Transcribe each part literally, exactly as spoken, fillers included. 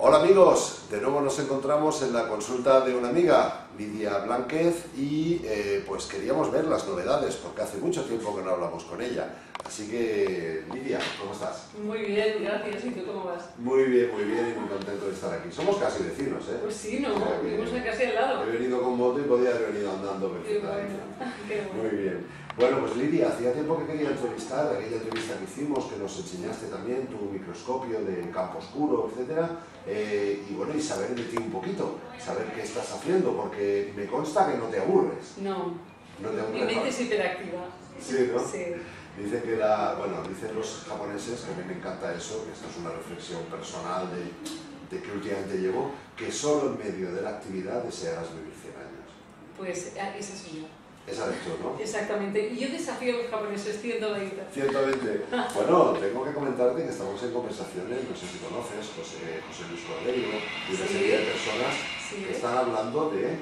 Hola amigos, de nuevo nos encontramos en la consulta de una amiga, Lidia Blánquez, y eh, pues queríamos ver las novedades, porque hace mucho tiempo que no hablamos con ella. Así que, Lidia, ¿cómo estás? Muy bien, gracias. ¿Y tú cómo vas? Muy bien, muy bien y muy contento de estar aquí. Somos casi vecinos, ¿eh? Pues sí, ¿no? O sea que Vivimos casi al lado. He venido con moto y podía haber venido andando Qué perfectamente. bueno, qué bueno. Muy bien. Bueno, pues Lidia, hacía tiempo que quería entrevistar, aquella entrevista que hicimos, que nos enseñaste también tu microscopio de campo oscuro, etcétera, eh, y bueno, y saber de ti un poquito, saber qué estás haciendo, porque me consta que no te aburres. No, No te mi aburres. mente es hiperactiva. Sí, ¿no? Sí. Dicen que la, bueno, dicen los japoneses, que a mí me encanta eso, que esta es una reflexión personal de, de que últimamente llevo, que solo en medio de la actividad desearás vivir cien años. Pues esa soy yo. Esa eres tú, ¿no? Exactamente. Y yo desafío a los japoneses ciento veinte. ciento veinte. Bueno, tengo que comentarte que estamos en conversaciones, no sé si conoces, José, José Luis Cordeiro y una Sí. serie de personas Sí. que están hablando de,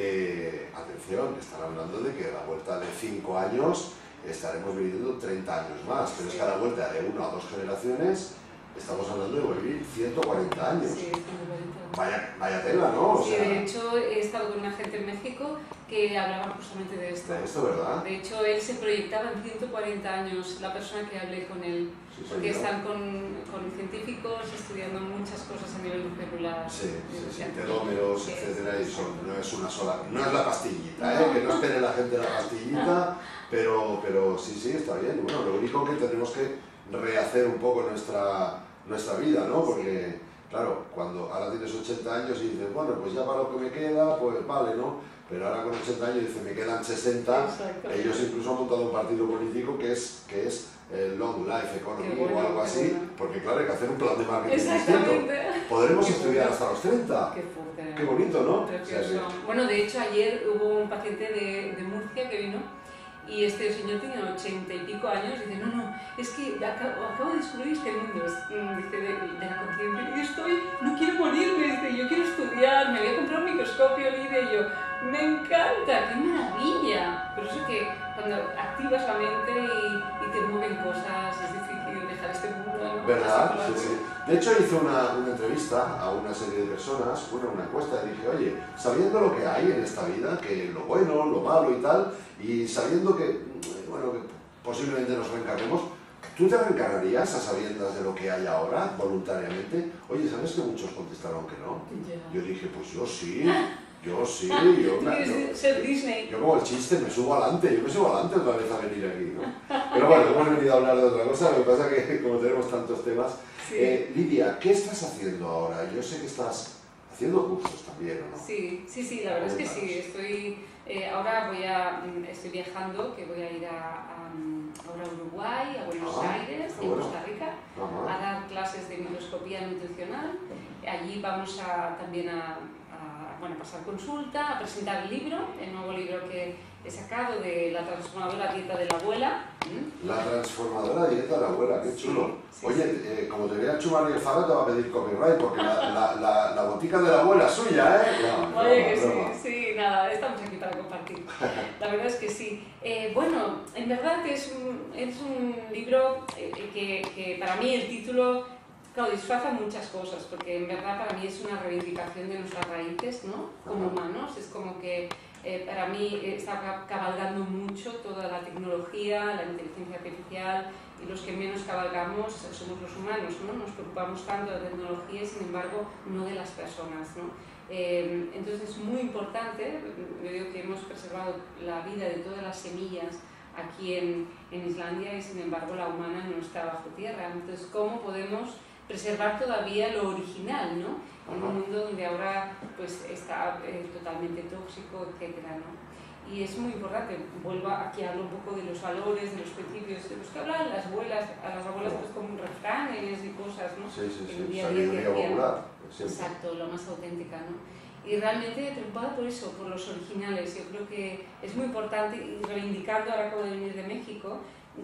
eh, atención, que están hablando de que a la vuelta de cinco años estaremos viviendo treinta años más, pero Sí. es que a la vuelta de una o dos generaciones estamos hablando de vivir ciento cuarenta años. Sí, ciento cuarenta. Vaya, vaya tela, ¿no? O Sí, sea, de hecho he estado con una gente en México que hablaba justamente de esto. de esto, ¿verdad? De hecho, él se proyectaba en ciento cuarenta años, la persona que hablé con él, Sí, porque señor. están con, con científicos estudiando muchas cosas a nivel celular. Sí, sí, sí, Sí. telómeros, Sí, etcétera, y sí, son, sí. no es una sola, no es la pastillita, ¿eh? No. Que no espere la gente la pastillita, pero, pero sí, sí, está bien. Bueno, lo único que tenemos que rehacer un poco nuestra, nuestra vida, ¿no? Porque, claro, cuando ahora tienes ochenta años y dices, bueno, pues ya para lo que me queda, pues vale, ¿no? Pero ahora con ochenta años dices, me quedan sesenta, Exacto. ellos incluso han montado un partido político que es, que es eh, Long Life Economy Qué bueno, o algo qué así, bueno. porque claro, hay que hacer un plan de marketing distinto. Exactamente. Podremos Qué estudiar bueno. hasta los treinta. Qué fuerte. Qué bonito, ¿no? O sea, Precioso. que- Bueno, de hecho, ayer hubo un paciente de, de Murcia que vino y este señor tiene ochenta y pico años y dice, no, no, es que acabo, acabo de descubrir este mundo, es, mm, dice, de, de la conciencia, y estoy, no quiero morirme, dice, yo quiero estudiar, me voy a comprar un microscopio, Lidia, y yo, me encanta, qué maravilla. Pero eso que cuando activas la mente y, y te mueven cosas, es difícil dejar este mundo, ¿no? ¿Verdad? Así Sí, como- sí. De hecho, hice una, una entrevista a una serie de personas, una, una encuesta, y dije, oye, sabiendo lo que hay en esta vida, que lo bueno, lo malo y tal, y sabiendo que, mm, bueno, que posiblemente nos reencarnemos, ¿tú te reencarnarías a sabiendas de lo que hay ahora, voluntariamente? Oye, ¿sabes que muchos contestaron que no? Ya. Yo dije, pues yo sí, yo sí, yo... Tú me- quieres yo- ser Disney. Yo como el chiste me subo adelante, yo me subo adelante otra vez a venir aquí, ¿no? Pero bueno, hemos venido a hablar de otra cosa, lo que pasa es que como tenemos tantos temas... Sí. Eh, Lidia, ¿qué estás haciendo ahora? Yo sé que estás haciendo cursos también, ¿o no? Sí, sí, sí, la verdad es que sí. Estoy, eh, ahora voy a, mm, estoy viajando, que voy a ir a, a, ahora a Uruguay, a Buenos Ah, Aires qué y a bueno. Costa Rica Ajá. a dar clases de microscopía nutricional. Allí vamos a, también a, a bueno, pasar consulta, a presentar el libro, el nuevo libro que he sacado de la transformadora dieta de la abuela. ¿Mm? La transformadora dieta de la abuela, qué Sí, chulo. sí, Oye, sí. eh, como te vea Chumar y el Faro te va a pedir copyright, porque la, la, la, la botica de la abuela es suya, ¿eh? No, Oye, broma, que broma. sí, sí, nada, estamos aquí para compartir. La verdad es que sí. Eh, bueno, en verdad es un, es un libro eh, que, que para mí el título, claro, disfraza muchas cosas, porque en verdad para mí es una reivindicación de nuestras raíces, ¿no? Como humanos, es como que eh, para mí está cabalgando mucho toda la tecnología, la inteligencia artificial, y los que menos cabalgamos somos los humanos, ¿no? Nos preocupamos tanto de la tecnología y sin embargo no de las personas, ¿no? Eh, entonces es muy importante, yo digo que hemos preservado la vida de todas las semillas aquí en, en Islandia y sin embargo la humana no está bajo tierra. Entonces, ¿cómo podemos preservar todavía lo original, ¿no? En un mundo donde ahora pues, está eh, totalmente tóxico, etcétera, ¿no? Y es muy importante, vuelvo aquí a hablar un poco de los valores, de los principios, de los que hablan las abuelas, a las abuelas pues como refranes y cosas, ¿no? Sí, sí, En un sí, día a día que sabiduría hacían. popular. siempre. Exacto, lo más auténtica, ¿no? Y realmente preocupada por eso, por los originales. Yo creo que es muy importante, y reivindicando, ahora acabo de venir de México,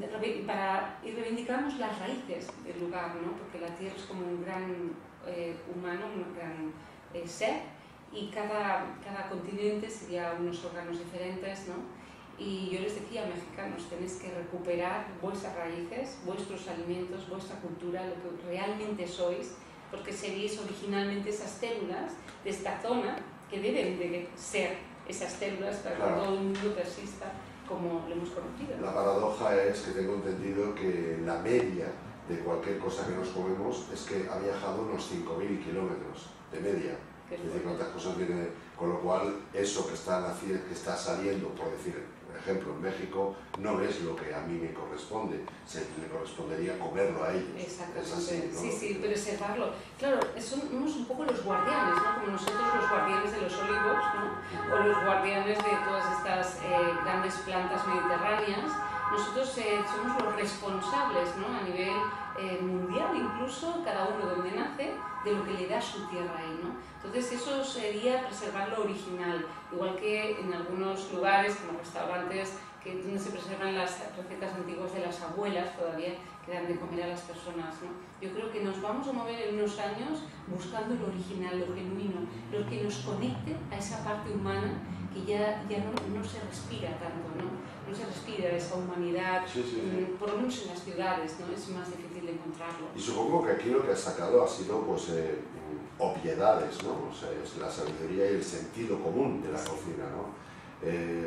para, y reivindicamos las raíces del lugar, ¿no? Porque la tierra es como un gran eh, humano, un gran eh, ser, y cada, cada continente sería unos órganos diferentes, ¿no? Y yo les decía, mexicanos, tenéis que recuperar vuestras raíces, vuestros alimentos, vuestra cultura, lo que realmente sois, porque seguís originalmente esas células de esta zona que deben de ser esas células para que Claro. todo el mundo persista como lo hemos conocido. La paradoja es que tengo entendido que la media de cualquier cosa que nos comemos es que ha viajado unos cinco mil kilómetros de media. Qué Es decir, fuerte. cuántas cosas viene, con lo cual eso que está, naci- que está saliendo, por decir, por ejemplo, en México, no es lo que a mí me corresponde, se le correspondería comerlo a ellos. Exactamente, Es así, ¿no? sí, sí, preservarlo. Claro, somos un poco los guardianes, ¿no? Como nosotros los guardianes de los olivos, ¿no? O los guardianes de todas estas eh, grandes plantas mediterráneas. Nosotros eh, somos los responsables, ¿no? A nivel eh, mundial, incluso cada uno donde nace, de lo que le da su tierra ahí, ¿no? Entonces eso sería preservar lo original, igual que en algunos lugares como restaurantes que, donde se preservan las recetas antiguas de las abuelas, todavía que dan de comer a las personas, ¿no? Yo creo que nos vamos a mover en unos años buscando lo original, lo genuino, lo que nos conecte a esa parte humana que ya, ya no, no se respira tanto, ¿no? No se respira esa humanidad, Sí, sí, sí. por lo menos en las ciudades, ¿no? Es más difícil de encontrarlo. Y supongo que aquí lo que has sacado ha sido pues eh, obviedades, ¿no? O sea, es la sabiduría y el sentido común de la cocina, ¿no? Eh,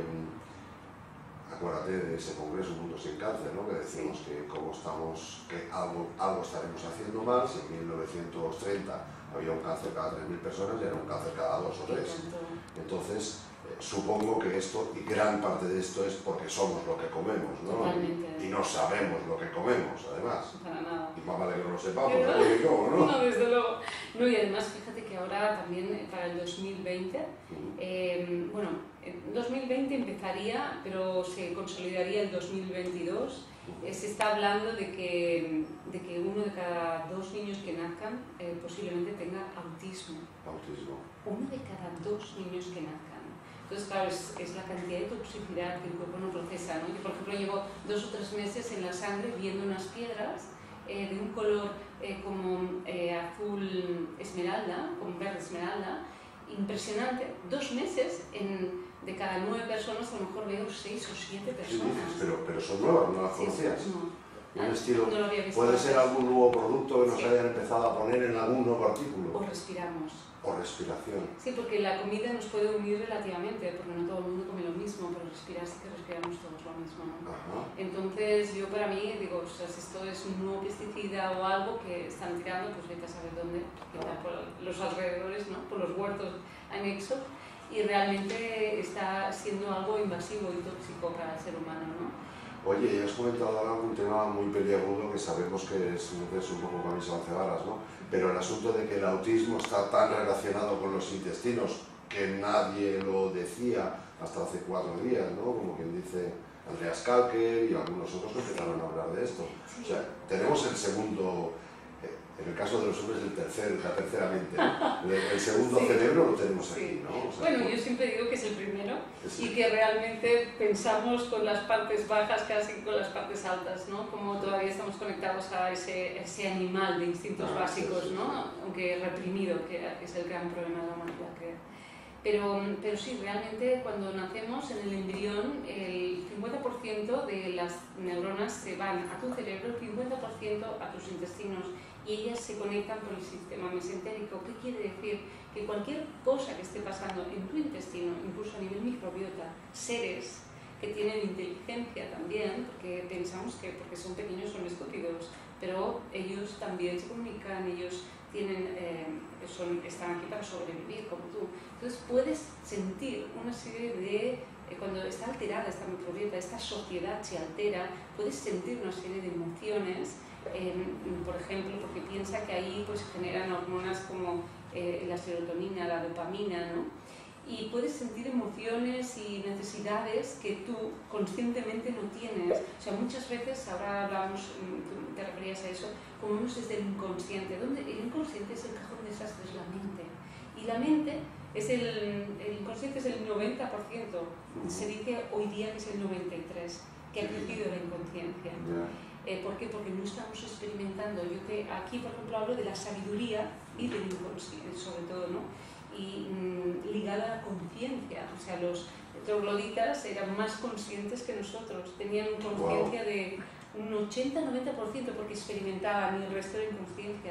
acuérdate de ese congreso Mundo Sin Cáncer, ¿no? Que decimos Sí. que cómo estamos, que algo, algo estaremos haciendo mal, si en mil novecientos treinta había un cáncer cada tres mil personas y era un cáncer cada dos o tres. Entonces, eh, supongo que esto, y gran parte de esto es porque somos lo que comemos, ¿no? Totalmente. Y no sabemos lo que comemos, además. Para nada. Y más vale que no lo sepamos, Pero- ¿no? Y cómo, ¿no? No, desde luego. No, y además, fíjate que ahora también eh, para el dos mil veinte, Ujú. eh, bueno, en dos mil veinte empezaría, pero se consolidaría el dos mil veintidós. Eh, se está hablando de que, de que uno de cada dos niños que nazcan eh, posiblemente tenga autismo. Autismo. Uno de cada dos niños que nazcan. Entonces, claro, es, es la cantidad de toxicidad que el cuerpo no procesa, ¿no? Yo, por ejemplo, llevo dos o tres meses en la sangre viendo unas piedras eh, de un color eh, como eh, azul esmeralda, como verde esmeralda, impresionante. Dos meses, en, de cada nueve personas, a lo mejor veo seis o siete ¿Qué personas. dices? Pero, pero son nuevas, ¿no las Sí, conocías? no. Un estilo, No lo había visto puede antes. ser algún nuevo producto que nos Sí. hayan empezado a poner en algún nuevo O artículo. respiramos. O respiración. Sí, porque la comida nos puede unir relativamente, porque no todo el mundo come lo mismo, pero respirar sí que respiramos todos lo mismo, ¿no? Ajá. Entonces, yo para mí, digo, o sea, si esto es un nuevo pesticida o algo que están tirando, pues vete a saber dónde, quizá por los alrededores, ¿no? Por los huertos anexos, y realmente está siendo algo invasivo y tóxico para el ser humano, ¿no? Oye, y has comentado ahora un tema muy peliagudo que sabemos que es, es un poco camisa once varas, ¿no? Pero el asunto de que el autismo está tan relacionado con los intestinos que nadie lo decía hasta hace cuatro días, ¿no? Como quien dice Andreas Kalker y algunos otros que empezaron a hablar de esto. O sea, tenemos el segundo, eh, en el caso de los hombres, el tercer, la tercera mente, ¿no? El, el segundo Sí. cerebro lo tenemos Sí. aquí, ¿no? O sea, Bueno, pues, yo siempre digo que es el primero es- y que realmente pensamos con las partes bajas casi que con las partes altas, ¿no? Como todavía estamos conectados a ese, ese animal de instintos Ah, sí, básicos, sí, sí, ¿no? sí. Aunque reprimido, que es el gran problema de la humanidad, creo. Pero, pero sí, realmente cuando nacemos en el embrión, el cincuenta por ciento de las neuronas se van a tu cerebro, el cincuenta por ciento a tus intestinos, y ellas se conectan por el sistema mesentérico. ¿Qué quiere decir? Que cualquier cosa que esté pasando en tu intestino, incluso a nivel microbiota, seres que tienen inteligencia también, porque pensamos que porque son pequeños son estúpidos, pero ellos también se comunican, ellos tienen, eh, son, están aquí para sobrevivir como tú. Entonces puedes sentir una serie de, eh, cuando está alterada esta microbiota, esta sociedad se altera, puedes sentir una serie de emociones, eh, por ejemplo, porque piensa que ahí pues, generan hormonas como eh, la serotonina, la dopamina, ¿no? Y puedes sentir emociones y necesidades que tú conscientemente no tienes. O sea, muchas veces, ahora hablamos, tú te referías a eso, como vemos desde el inconsciente, donde el inconsciente es el cajón de desastres, la mente. Y la mente, es el, el inconsciente es el noventa por ciento, se dice hoy día que es el noventa y tres por ciento, que ha crecido la inconsciencia. ya. Eh, ¿Por qué? Porque no estamos experimentando. Yo que aquí, por ejemplo, hablo de la sabiduría y del inconsciente, sobre todo, ¿no? Y mmm, ligada a la conciencia. O sea, los trogloditas eran más conscientes que nosotros, tenían una conciencia de un ochenta a noventa por ciento porque experimentaban y el resto era inconsciencia.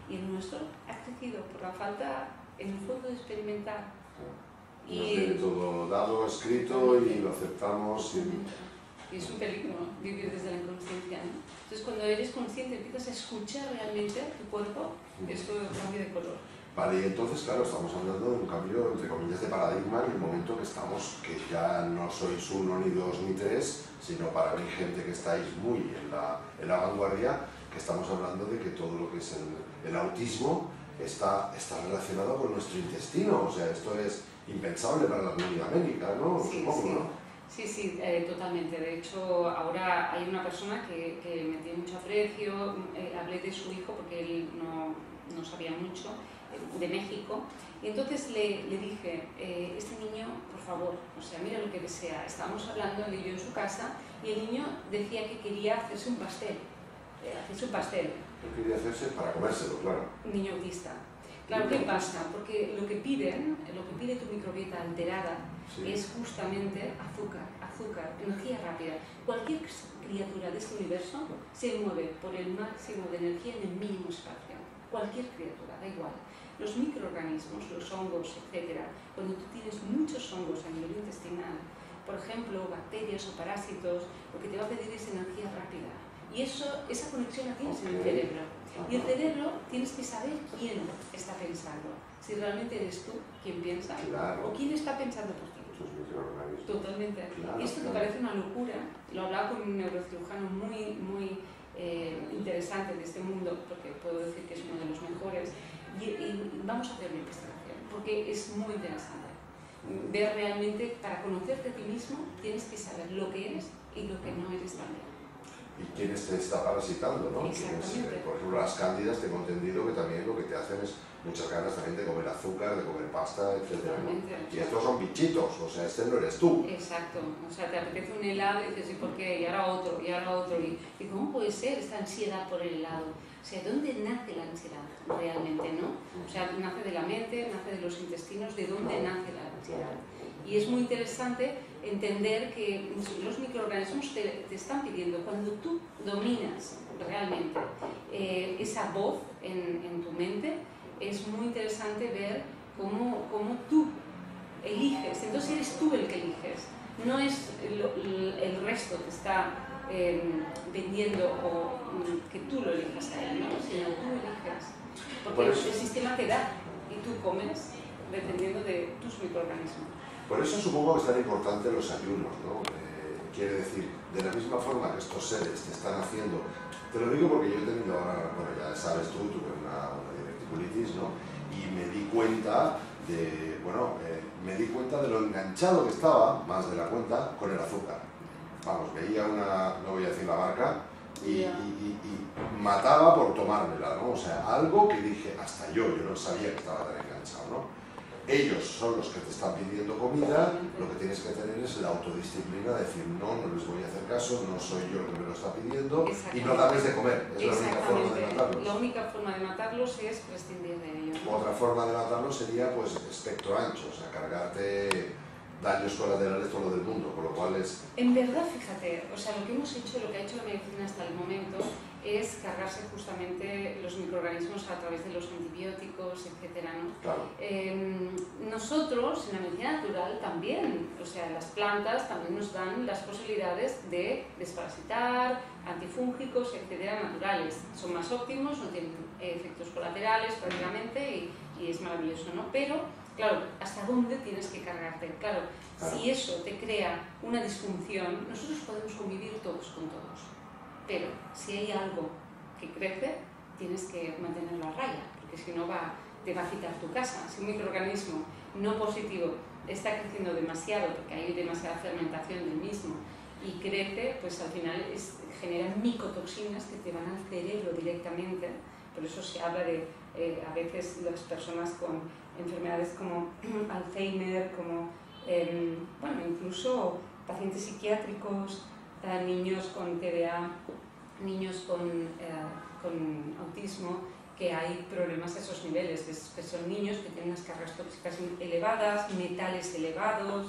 y el nuestro ha crecido por la falta, en el fondo, de experimentar. Nos tiene todo dado, escrito y lo aceptamos. Y... y es un peligro vivir desde la inconsciencia, ¿no? Entonces, cuando eres consciente, empiezas a escuchar realmente tu cuerpo, eso cambia de color. Vale, y entonces, claro, estamos hablando de un cambio, entre comillas, de paradigma en el momento que estamos, que ya no sois uno, ni dos, ni tres, sino para mí, gente que estáis muy en la, en la vanguardia, que estamos hablando de que todo lo que es el, el autismo está, está relacionado con nuestro intestino. O sea, esto es impensable para la comunidad médica, ¿no? Sí, Supongo, sí. ¿no? Sí, sí, eh, totalmente. De hecho, ahora hay una persona que, que me tiene mucho aprecio. Eh, hablé de su hijo porque él no, no sabía mucho, eh, de México. Y entonces le, le dije, eh, este niño, por favor, o sea, mira lo que desea. Estábamos hablando, él y yo, en su casa, y el niño decía que quería hacerse un pastel. Eh, hacerse un pastel. ¿Qué quería hacerse? Para comérselo, claro. Un niño autista. Claro, ¿qué pasa? Porque lo que piden, lo que pide tu microbiota alterada, sí, es justamente azúcar, azúcar, energía rápida. Cualquier criatura de este universo se mueve por el máximo de energía en el mínimo espacio. Cualquier criatura, da igual. Los microorganismos, los hongos, etcétera, cuando tú tienes muchos hongos a nivel intestinal, por ejemplo, bacterias o parásitos, lo que te va a pedir es energía rápida. Y eso, esa conexión la tienes okay. en el cerebro. Y el cerebro tienes que saber quién está pensando. Si realmente eres tú quien piensa, claro, o quién está pensando por ti. Totalmente. Claro, y esto claro. te parece una locura. Lo hablaba con un neurocirujano muy, muy eh, interesante de este mundo, porque puedo decir que es uno de los mejores. Y, y vamos a hacer una investigación, porque es muy interesante. Ver realmente, para conocerte a ti mismo, tienes que saber lo que eres y lo que no eres también. Y quién te está parasitando, ¿no? Exactamente. Es, por ejemplo, las cándidas, tengo entendido que también lo que te hacen es muchas ganas también de comer azúcar, de comer pasta, etcétera, ¿no? Y estos son bichitos, o sea, este no eres tú. Exacto, o sea, te apetece un helado y dices, ¿y por qué? Y ahora otro, y ahora otro. ¿Y, y cómo puede ser esta ansiedad por el helado? O sea, ¿dónde nace la ansiedad realmente, no? O sea, nace de la mente, nace de los intestinos, ¿de dónde nace la ansiedad? Y es muy interesante entender que los microorganismos te, te están pidiendo, cuando tú dominas realmente eh, esa voz en, en tu mente, es muy interesante ver cómo, cómo tú eliges. Entonces eres tú el que eliges, no es el, el resto que está eh, vendiendo o que tú lo elijas a él, ¿no? Sino tú eliges. Porque el sistema te da y tú comes dependiendo de tus microorganismos. Por eso supongo que es tan importante los ayunos, ¿no? Eh, quiere decir, de la misma forma que estos seres te están haciendo, te lo digo porque yo he tenido ahora, bueno, ya sabes tú, tuve una, una diverticulitis, ¿no? Y me di cuenta de, bueno, eh, me di cuenta de lo enganchado que estaba, más de la cuenta, con el azúcar. Vamos, veía una, no voy a decir la marca, y, yeah. y, y, y mataba por tomármela, ¿no? O sea, algo que dije, hasta yo, yo no sabía que estaba tan enganchado, ¿no? Ellos son los que te están pidiendo comida, lo que tienes que tener es la autodisciplina de decir no, no les voy a hacer caso, no soy yo el que me lo está pidiendo y no darles de comer, es la única forma de matarlos. La única forma de matarlos es prescindir de ellos. Otra forma de matarlos sería pues espectro ancho, o sea, cargarte daños colaterales todo lo del mundo, con lo cual es... En verdad, fíjate, o sea, lo que hemos hecho, lo que ha hecho la medicina hasta el momento es cargarse justamente los microorganismos a través de los antibióticos, etcétera, ¿no? Claro. Eh, nosotros, en la medicina natural, también, o sea, las plantas también nos dan las posibilidades de desparasitar, antifúngicos, etcétera, naturales. Son más óptimos, no tienen efectos colaterales prácticamente y, y es maravilloso, ¿no? Pero, claro, ¿hasta dónde tienes que cargarte? Claro, claro, si eso te crea una disfunción, nosotros podemos convivir todos con todos. Pero si hay algo que crece, tienes que mantenerlo a raya, porque si no va, te va a quitar tu casa. Si un microorganismo no positivo está creciendo demasiado, porque hay demasiada fermentación del mismo, y crece, pues al final es, genera micotoxinas que te van al cerebro directamente. Por eso se habla de, eh, a veces, las personas con enfermedades como Alzheimer, como, eh, bueno, incluso pacientes psiquiátricos, niños con T D A, niños con, eh, con autismo, que hay problemas a esos niveles, que son niños que tienen unas cargas tóxicas elevadas, metales elevados,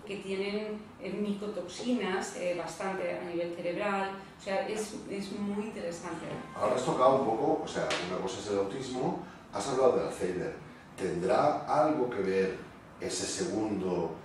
que tienen eh, micotoxinas eh, bastante a nivel cerebral, o sea, es, es muy interesante. Ahora has tocado un poco, o sea, una cosa es el autismo, has hablado de Alzheimer. ¿Tendrá algo que ver ese segundo,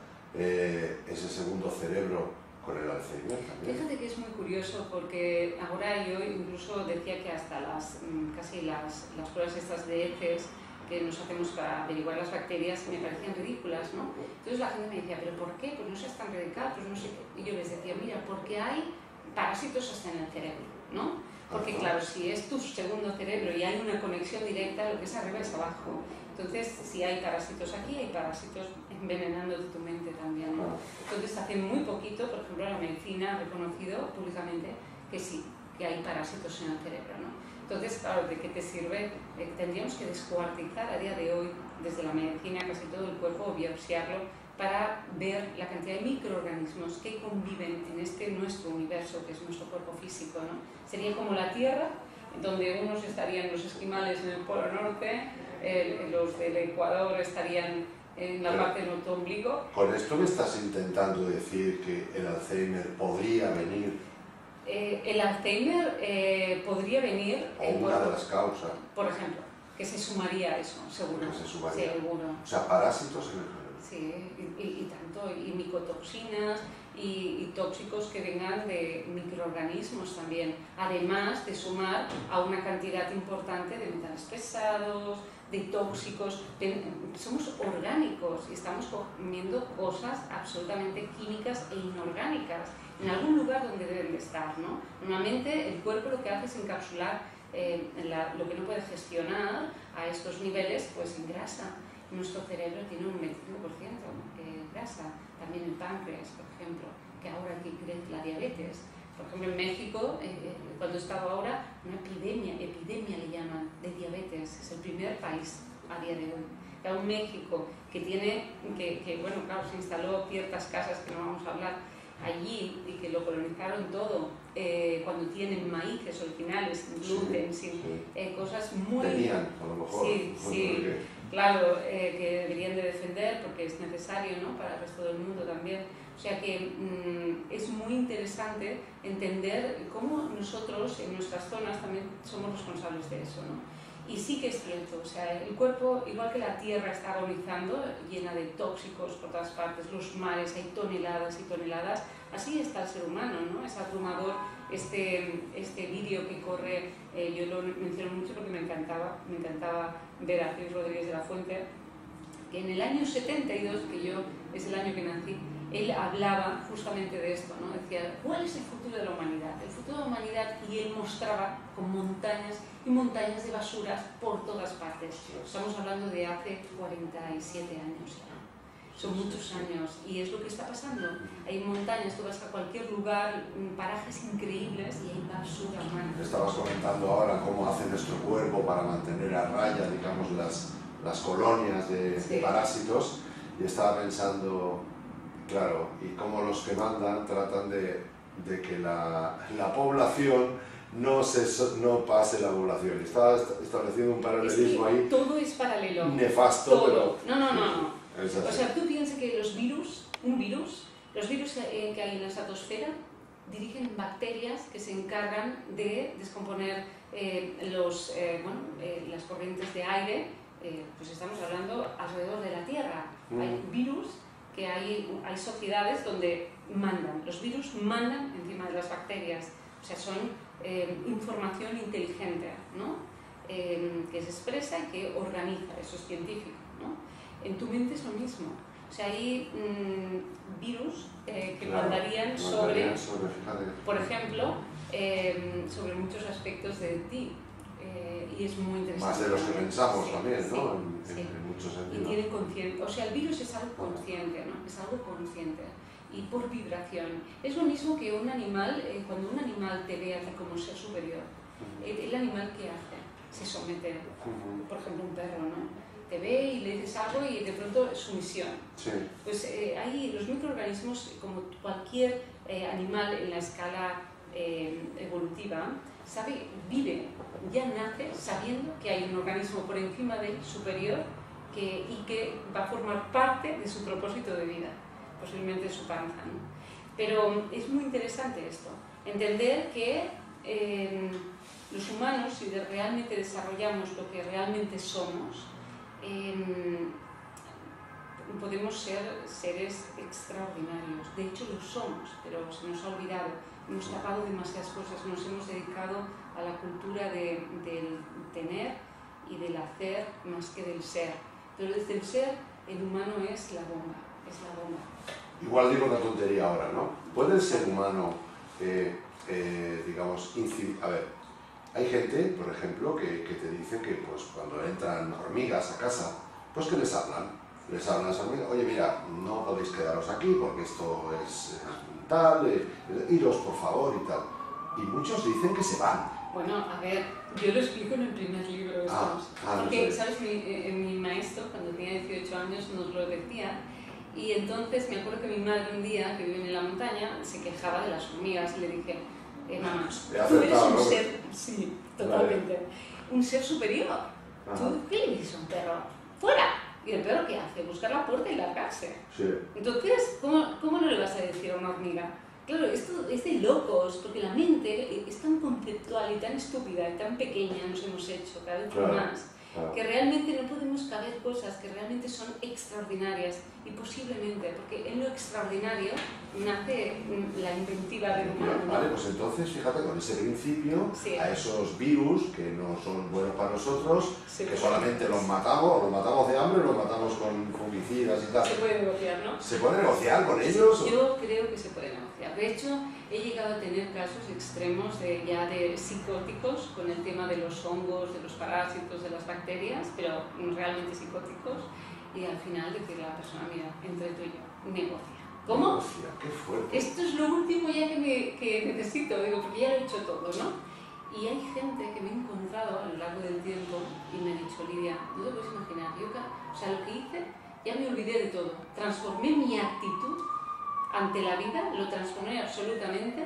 eh, ese segundo cerebro con el Alzheimer también? Fíjate que es muy curioso porque ahora yo incluso decía que hasta las, casi las, las pruebas estas de heces que nos hacemos para averiguar las bacterias me parecían ridículas, ¿no? Entonces la gente me decía, ¿pero por qué? Pues no seas tan radical, pues no sé qué. Y yo les decía, mira, porque hay parásitos hasta en el cerebro, ¿no? Porque claro, si es tu segundo cerebro y hay una conexión directa, lo que es arriba es abajo. Entonces, si hay parásitos aquí, hay parásitos envenenando tu mente también, ¿no? Entonces, hace muy poquito, por ejemplo, la medicina ha reconocido públicamente que sí, que hay parásitos en el cerebro, ¿no? Entonces, claro, ¿de qué te sirve? Eh, tendríamos que descuartizar a día de hoy, desde la medicina, casi todo el cuerpo, biopsiarlo, para ver la cantidad de microorganismos que conviven en este nuestro universo, que es nuestro cuerpo físico, ¿no? Sería como la Tierra, donde unos estarían los esquimales en el Polo Norte, el, los del Ecuador estarían en la Pero, parte del otro ombligo. ¿Con esto me estás intentando decir que el Alzheimer podría venir? Eh, el Alzheimer eh, podría venir... O eh, una por, de las causas. Por ejemplo, que se sumaría a eso, seguro. Que se sumaría. Seguro. O sea, parásitos en el cerebro. Sí, y, y, y tanto, y micotoxinas y, y tóxicos que vengan de microorganismos también, además de sumar a una cantidad importante de metales pesados, de tóxicos. Somos orgánicos y estamos comiendo cosas absolutamente químicas e inorgánicas en algún lugar donde deben de estar, ¿no? Normalmente el cuerpo lo que hace es encapsular eh, la, lo que no puede gestionar a estos niveles, pues en grasa. Nuestro cerebro tiene un veinticinco por ciento de grasa, también el páncreas, por ejemplo, que ahora que crece la diabetes. Por ejemplo, en México, eh, cuando estaba ahora, una epidemia, epidemia le llaman, de diabetes, es el primer país a día de hoy. Claro, un México que tiene, que, que bueno, claro, se instaló ciertas casas que no vamos a hablar allí y que lo colonizaron todo, eh, cuando tienen maíces originales, gluten, sí, sin, sí. Eh, cosas muy... Tenían, a lo mejor. Sí, no sí. sé Claro, eh, que deberían de defender porque es necesario, ¿no?, para el resto del mundo también. O sea que mmm, es muy interesante entender cómo nosotros en nuestras zonas también somos responsables de eso, ¿no? Y sí que es cierto, o sea, el cuerpo, igual que la tierra está agonizando, llena de tóxicos por todas partes, los mares, hay toneladas y toneladas, así está el ser humano, ¿no? Es abrumador este, este vídeo que corre, eh, yo lo menciono mucho porque me encantaba, me encantaba ver a Luis Rodríguez de la Fuente, que en el año setenta y dos, que yo es el año que nací, él hablaba justamente de esto, ¿no? Decía, ¿cuál es el futuro de la humanidad? El futuro de la humanidad, y él mostraba con montañas y montañas de basuras por todas partes. Estamos hablando de hace cuarenta y siete años ya. Son muchos años y es lo que está pasando. Hay montañas, tú vas a cualquier lugar, parajes increíbles y hay basura humana. Estabas comentando ahora cómo hace nuestro cuerpo para mantener a raya, digamos, las, las colonias de, sí. de parásitos, y estaba pensando, claro, y cómo los que mandan tratan de, de que la, la población no, se, no pase la población. Estaba estableciendo un paralelismo es que ahí. Todo es paralelo. Nefasto, todo. pero... No, no, no, no. O sea, tú piensas que los virus, un virus, los virus que hay en la estratosfera dirigen bacterias que se encargan de descomponer eh, los, eh, bueno, eh, las corrientes de aire, eh, pues estamos hablando alrededor de la Tierra. Mm. Hay virus que hay, hay sociedades donde mandan, los virus mandan encima de las bacterias, o sea, son eh, información inteligente, ¿no? Eh, que se expresa y que organiza, eso es científico, ¿no? En tu mente es lo mismo. O sea, hay mmm, virus eh, que claro, mandarían sobre, sobre por ejemplo, eh, sobre muchos aspectos de ti. Eh, y es muy interesante. Más de los que pensamos sí, también, sí, ¿no? En, sí. en muchos sentidos. Y tienen conciencia. O sea, el virus es algo consciente, ¿no? Es algo consciente. Y por vibración. Es lo mismo que un animal, eh, cuando un animal te ve a ti como ser superior, uh-huh. el, el animal, ¿qué hace? Se somete. Uh-huh. Por ejemplo, un perro, ¿no? Te ve y le dices algo y de pronto es sumisión. Sí. Pues eh, ahí los microorganismos, como cualquier eh, animal en la escala eh, evolutiva, sabe, vive, ya nace sabiendo que hay un organismo por encima de él, superior, que, y que va a formar parte de su propósito de vida. posiblemente su panza, ¿no? Pero es muy interesante esto, entender que eh, los humanos, si de realmente desarrollamos lo que realmente somos, eh, podemos ser seres extraordinarios. De hecho lo somos, pero se nos ha olvidado. Hemos tapado demasiadas cosas, nos hemos dedicado a la cultura de, del tener y del hacer más que del ser. Pero desde el ser, el humano es la bomba, es la bomba. Igual digo una tontería ahora, ¿no? ¿Puede el ser humano, eh, eh, digamos, incidir? A ver, hay gente, por ejemplo, que, que te dice que pues, cuando entran hormigas a casa, pues que les hablan. Les hablan a las hormigas, oye, mira, no podéis quedaros aquí porque esto es eh, tal, eh, iros por favor y tal. Y muchos dicen que se van. Bueno, a ver, yo lo explico en el primer libro. Ah, ah, porque, no sé. ¿sabes? Mi, eh, mi maestro, cuando tenía dieciocho años, nos lo decía. Y entonces me acuerdo que mi madre un día, que vive en la montaña, se quejaba de las hormigas y le dije, eh, mamá, tú eres un ser, sí, totalmente, vale. un ser superior. Ajá. ¿Tú qué le dices a un perro? ¡Fuera! ¿Y el perro qué hace? Buscar la puerta y largarse. Sí. Entonces, ¿cómo, ¿cómo no le vas a decir a una hormiga? Claro, esto es de locos, porque la mente es tan conceptual y tan estúpida y tan pequeña, nos hemos hecho cada vez claro. más. Claro. Que realmente no podemos caber cosas que realmente son extraordinarias y posiblemente, porque en lo extraordinario nace la inventiva del humano. Vale, pues entonces fíjate con ese principio sí. a esos virus que no son buenos para nosotros, sí, que solamente los matamos, los matamos de hambre, los matamos con fungicidas y tal. Se puede negociar, ¿no? ¿Se puede negociar con ellos? Yo creo que se puede negociar. De hecho, he llegado a tener casos extremos de, ya de psicóticos con el tema de los hongos, de los parásitos, de las bacterias, pero realmente psicóticos, y al final decirle a la persona, mira, entre tú y yo, negocia. ¿Cómo? Negocia, qué fuerte. Esto es lo último ya que, me, que necesito, digo, porque ya lo he hecho todo, ¿no? Y hay gente que me ha encontrado a lo largo del tiempo y me ha dicho, Lidia, no te puedes imaginar, yo, o sea, lo que hice, ya me olvidé de todo, transformé mi actitud ante la vida, lo transformé absolutamente,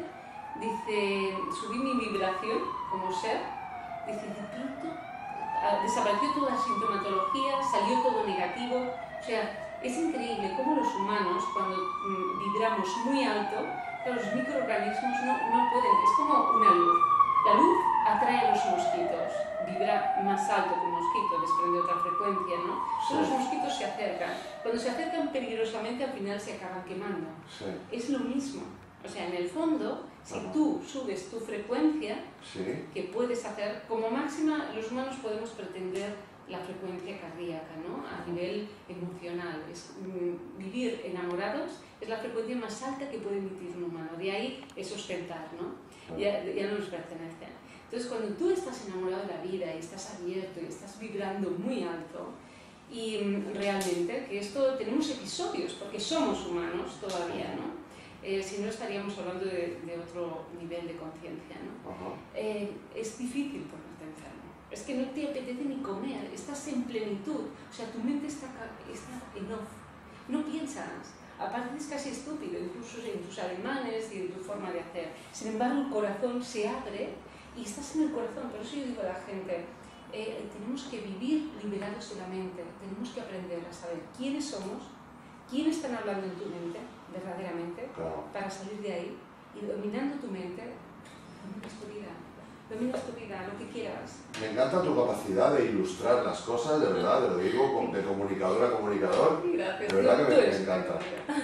dice, subí mi vibración como ser, dice, de pronto desapareció toda la sintomatología, salió todo negativo, o sea, es increíble cómo los humanos, cuando mm, vibramos muy alto, claro, los microorganismos no, no pueden, es como una luz, la luz atrae a los mosquitos, vibra más alto que un mosquito, desprende otra frecuencia, ¿no? Sí. Los mosquitos se acercan, cuando se acercan peligrosamente al final se acaban quemando, sí. Es lo mismo, o sea, en el fondo, si Ajá. tú subes tu frecuencia, sí. que puedes hacer, como máxima los humanos podemos pretender la frecuencia cardíaca, ¿no? A nivel emocional, es, mm, vivir enamorados es la frecuencia más alta que puede emitir un humano, de ahí es ostentar, ¿no? Ya, ya no nos pertenece. Entonces, cuando tú estás enamorado de la vida y estás abierto y estás vibrando muy alto, y mm, realmente, que esto tenemos episodios, porque somos humanos todavía, ¿no? Eh, si no estaríamos hablando de, de otro nivel de conciencia, ¿no? Uh-huh. eh, es difícil ponerte enfermo, es que no te apetece ni comer, estás en plenitud, o sea, tu mente está, está en off, no piensas, aparte es casi estúpido, incluso en tus ademanes y en tu forma de hacer, sin embargo el corazón se abre y estás en el corazón, por eso yo digo a la gente, eh, tenemos que vivir liberados de la mente, tenemos que aprender a saber quiénes somos, quiénes están hablando en tu mente, verdaderamente, claro. para salir de ahí y dominando tu mente, dominas tu vida, dominas tu vida, lo que quieras. Me encanta tu capacidad de ilustrar las cosas, de verdad, te lo digo, de comunicador a comunicador. Gracias, de verdad que me, me encanta.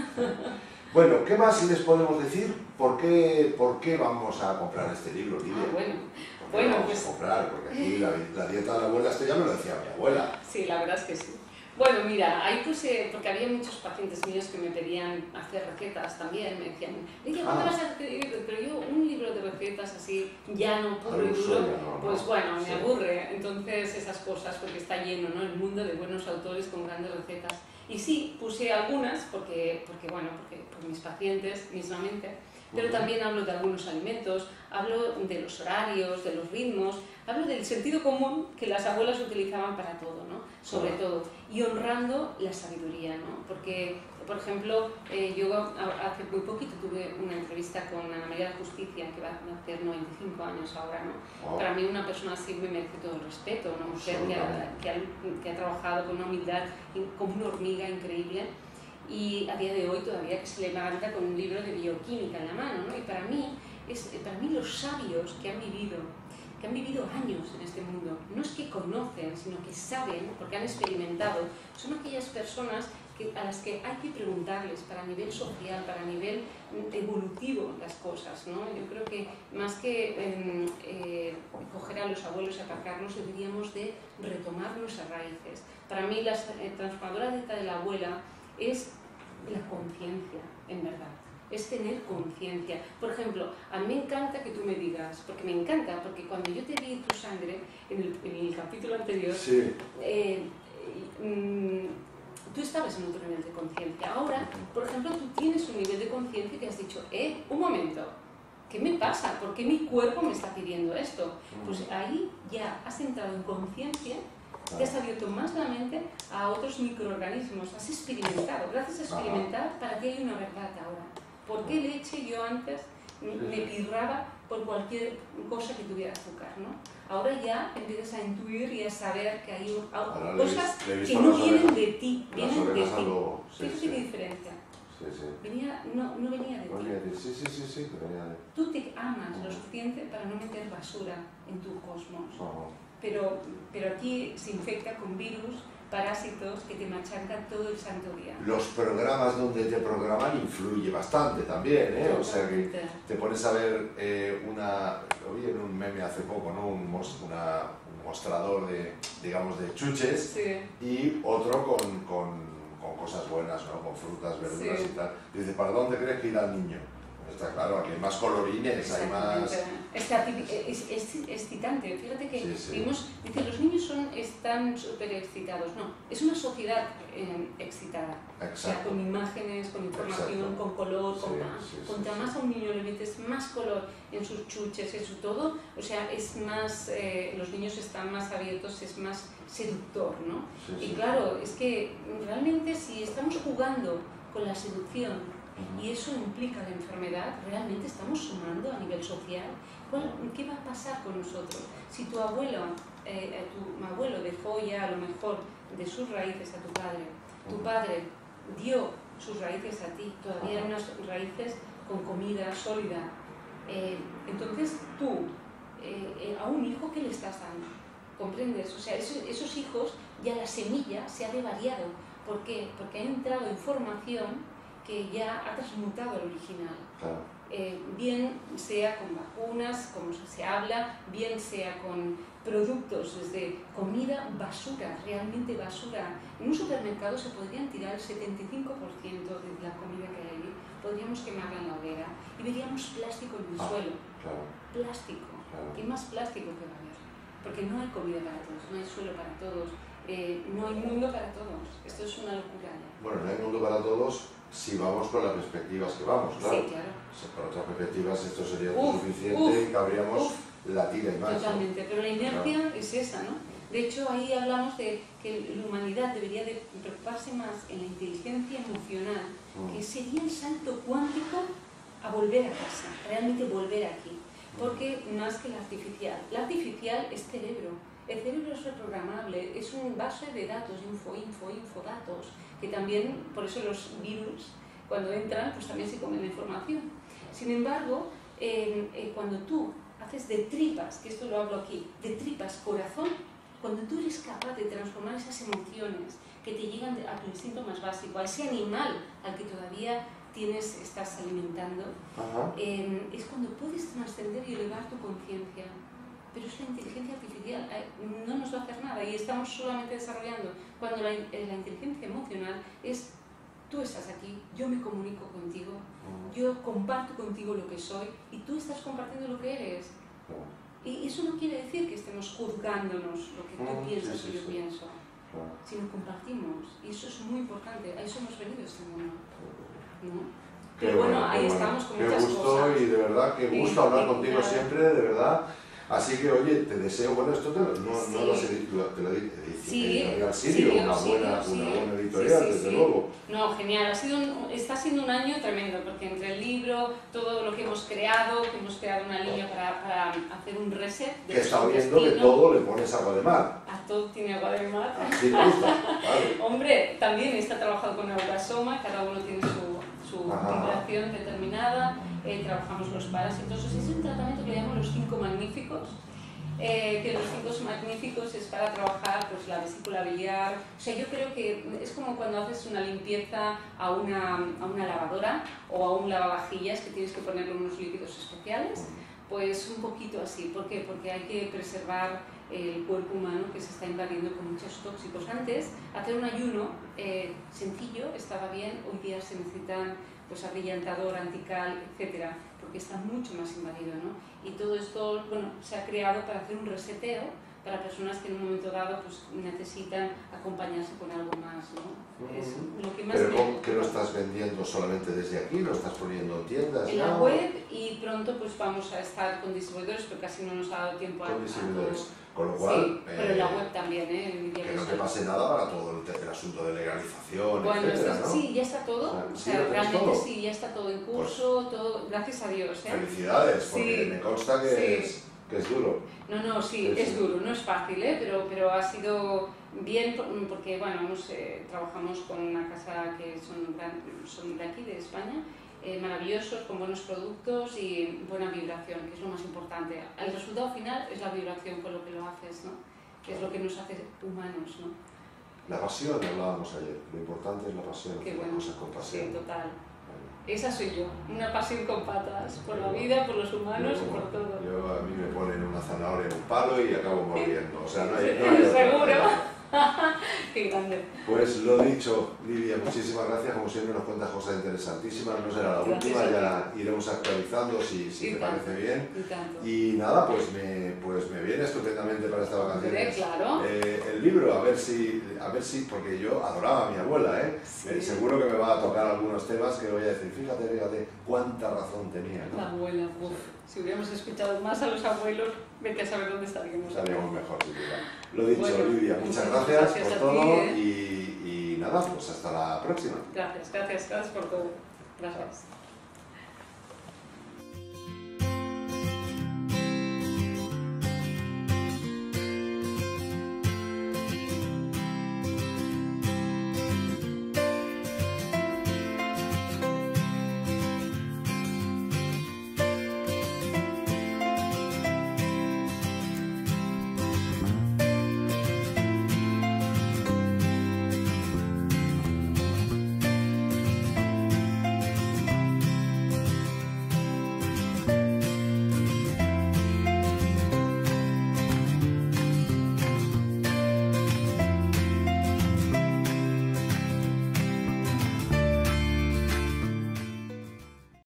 Bueno, ¿qué más les podemos decir? ¿Por qué, por qué vamos a comprar este libro, Lidia? Ah, bueno, ¿Por qué bueno, vamos pues... a comprar? Porque aquí la, la dieta de la abuela, esto ya me lo decía mi abuela. Sí, la verdad es que sí. Bueno, mira, ahí puse, porque había muchos pacientes míos que me pedían hacer recetas también, me decían, Lidia, ¿cuándo vas a hacer libro? Pero yo un libro de recetas así, llano, puro y duro, no, pues no, bueno, me sí. aburre. Entonces esas cosas, porque está lleno, ¿no? El mundo de buenos autores con grandes recetas. Y sí, puse algunas, porque, porque bueno, porque por mis pacientes mismamente, pero uh-huh. también hablo de algunos alimentos, hablo de los horarios, de los ritmos, hablo del sentido común que las abuelas utilizaban para todo, ¿no? Sobre uh-huh. todo, y honrando la sabiduría, ¿no? Porque, por ejemplo, eh, yo hace muy poquito tuve una entrevista con Ana María de Justicia, que va a hacer noventa y cinco años ahora, ¿no? Oh. Para mí una persona así me merece todo el respeto, una mujer que ha, que, ha, que ha trabajado con una humildad como una hormiga increíble. y a día de hoy todavía que se levanta con un libro de bioquímica en la mano, ¿no? Y para mí, es, para mí los sabios que han vivido, que han vivido años en este mundo, no es que conocen, sino que saben, porque han experimentado, son aquellas personas que, a las que hay que preguntarles para nivel social, para nivel evolutivo las cosas, ¿no? Yo creo que más que eh, eh, coger a los abuelos y aparcarlos, deberíamos de retomar nuestras raíces. Para mí la eh, transformadora de la abuela es la conciencia, en verdad. Es tener conciencia. Por ejemplo, a mí me encanta que tú me digas, porque me encanta, porque cuando yo te di tu sangre, en el, en el capítulo anterior, sí. eh, mm, tú estabas en otro nivel de conciencia. Ahora, por ejemplo, tú tienes un nivel de conciencia que has dicho, eh, un momento, ¿qué me pasa? ¿Por qué mi cuerpo me está pidiendo esto? Pues ahí ya has entrado en conciencia, te has abierto más la mente a otros microorganismos, has experimentado. Gracias a experimentar, para ti hay una verdad ahora. ¿Por qué leche yo antes me pirraba por cualquier cosa que tuviera azúcar, ¿no? Ahora ya empiezas a intuir y a saber que hay Ahora cosas le he visto, que le he no visto vienen las de ti, vienen de ti. Luego, sí, Fíjate sí. qué diferencia. Sí, sí. Venía, no, no venía de ti. Venía de, sí, sí, sí, sí, que venía de... Tú te amas lo suficiente para no meter basura en tu cosmos. Uh-huh. Pero, pero aquí se infecta con virus, parásitos que te machacan todo el santo día. Los programas donde te programan influye bastante también, ¿eh? O sea que te pones a ver eh, una... Lo vi en un meme hace poco, ¿no? Un, mos, una, un mostrador de, digamos, de chuches, sí. Y otro con, con, con cosas buenas, ¿no? Con frutas, verduras, sí. Y tal. Y dice, ¿para dónde crees que irá el niño? Está claro, aquí hay más colorines, hay más... Está, es, es, es excitante, fíjate que sí, sí. Vimos, dice, los niños son, están súper excitados. No, es una sociedad eh, excitada. Exacto. O sea, con imágenes, con información, Exacto. Con color, sí, con más. Sí, sí, Cuanta sí, más sí. a un niño le metes más color en sus chuches, en su todo, o sea, es más, eh, los niños están más abiertos, es más seductor, ¿no? Sí, y sí. claro, es que realmente si estamos jugando con la seducción, y eso implica la enfermedad, realmente estamos sumando a nivel social. ¿Cuál, ¿Qué va a pasar con nosotros? Si tu abuelo, eh, tu abuelo dejó ya a lo mejor de sus raíces a tu padre, tu padre dio sus raíces a ti, todavía unas raíces con comida sólida, eh, entonces tú, eh, eh, a un hijo, ¿qué le estás dando? ¿Comprendes? O sea, esos, esos hijos, ya la semilla se ha devariado. ¿Por qué? Porque ha entrado información que ya ha transmutado el original. Claro. Eh, bien sea con vacunas, como se habla, bien sea con productos desde comida, basura, realmente basura. En un supermercado se podrían tirar el setenta y cinco por ciento de la comida que hay allí, podríamos quemarla en la hoguera y veríamos plástico en el ah, suelo. Claro. Plástico. Claro. ¿Qué más plástico que va a haber? Porque no hay comida para todos, no hay suelo para todos, eh, no hay mundo para todos. Esto es una locura ya. Bueno, no hay mundo para todos si vamos con las perspectivas que vamos, claro. Sí, claro. Si con otras perspectivas esto sería Uf, suficiente uf, y cabríamos uf. la tira y más. Totalmente, ¿no? pero la inercia Claro. es esa, ¿no? De hecho, ahí hablamos de que la humanidad debería de preocuparse más en la inteligencia emocional, Mm. que sería el salto cuántico a volver a casa, realmente volver aquí. Porque más que la artificial, la artificial es cerebro. El cerebro es reprogramable, es un base de datos, info, info, info, datos, que también, por eso los virus, cuando entran, pues también se comen la información. Sin embargo, eh, eh, cuando tú haces de tripas, que esto lo hablo aquí, de tripas corazón, cuando tú eres capaz de transformar esas emociones que te llegan a tu instinto más básico, a ese animal al que todavía tienes, estás alimentando, eh, es cuando puedes trascender y elevar tu conciencia. Pero es la inteligencia artificial, no nos va a hacer nada y estamos solamente desarrollando. Cuando la, la inteligencia emocional es, tú estás aquí, yo me comunico contigo, yo comparto contigo lo que soy y tú estás compartiendo lo que eres. Y eso no quiere decir que estemos juzgándonos lo que tú Mm, piensas sí, y sí, yo sí. pienso, Claro. sino compartimos. Y eso es muy importante, a eso hemos venido a este mundo, ¿no? Qué Pero bueno, bueno, ahí qué estamos bueno. con Qué muchas gusto cosas. y de verdad, qué gusto Sí, hablar sí, contigo claro. siempre, de verdad. Así que, oye, te deseo, bueno, esto te, no, Sí. no lo has editado, te lo he Sí, editorial sí, Sirio, una, sí, buena, sí. una buena editorial, Sí, sí, desde sí. luego. No, genial, ha sido un, está siendo un año tremendo, porque entre el libro, todo lo que hemos creado, que hemos creado una línea para, para hacer un reset de Que está nuestro viendo que destino, todo le pones agua de mar. a todo tiene agua de mar. Sí, me gusta, vale. Hombre, también está trabajado con Aurasoma, cada uno tiene su, su vibración determinada, eh, trabajamos los parásitos. Es un tratamiento que le llamo los cinco magníficos, eh, que los cinco magníficos es para trabajar pues, la vesícula biliar. O sea, yo creo que es como cuando haces una limpieza a una, a una lavadora o a un lavavajillas que tienes que ponerle unos líquidos especiales. Pues un poquito así. ¿Por qué? Porque hay que preservar el cuerpo humano que se está invadiendo con muchos tóxicos. Antes, hacer un ayuno eh, sencillo estaba bien, hoy día se necesitan pues, abrillantador, antical, etcétera, porque está mucho más invadido, ¿no? Y todo esto bueno, se ha creado para hacer un reseteo para personas que en un momento dado pues, necesitan acompañarse con algo más, ¿no? Es lo que más ¿Pero me... cómo, que lo estás vendiendo solamente desde aquí? ¿Lo estás poniendo en tiendas? En la ¿no? web y pronto pues vamos a estar con distribuidores, pero casi no nos ha dado tiempo a... Con distribuidores. A Con lo cual... sí, pero eh, en la web también, ¿eh? Que no te pase nada para todo el, el asunto de legalización, bueno, etcétera, esto, ¿no? sí, ya está todo. Ah, O ¿sí sea, lo tienes realmente todo? sí, ya está todo en curso, pues, todo, gracias a Dios, ¿eh? Felicidades, porque sí, me consta que, sí. es, que es duro. No, no, sí, sí, es sí. duro, no es fácil, ¿eh? pero, pero ha sido bien porque, bueno, hemos, eh, trabajamos con una casa que son, son de aquí, de España, eh, maravillosos, con buenos productos y buena vibración, que es lo más importante. El resultado final es la vibración con lo que lo haces, ¿no? Que es lo que nos hace humanos, ¿no? La pasión, hablábamos ayer, lo importante es la pasión, Qué hacer bueno, las cosas con pasión. sí, total. Esa soy yo, una pasión con patas, por la vida, por los humanos yo, y por todo. Yo, a mí me ponen una zanahoria en un palo y acabo muriendo, o sea, no hay... No hay Seguro. Qué grande. Pues lo dicho, Lidia, muchísimas gracias, como siempre nos cuentas cosas interesantísimas, no será la Gracias última, ya iremos actualizando si, si y te tanto, parece bien. Y, tanto. Y nada, pues me, pues me viene estupendamente para esta vacaciones. Claro. Eh, el libro, a ver si, a ver si, porque yo adoraba a mi abuela, ¿eh? Sí. Eh, seguro que me va a tocar algunos temas que voy a decir, fíjate, fíjate, cuánta razón tenía, ¿no? La abuela, uf. Si hubiéramos escuchado más a los abuelos, vete a saber dónde estaríamos. Estaríamos mejor, sin duda. Lo dicho, Bueno, Lidia, muchas gracias, gracias por a todo ti, ¿eh? y, y nada, pues hasta la próxima. Gracias, gracias, gracias por todo. Gracias.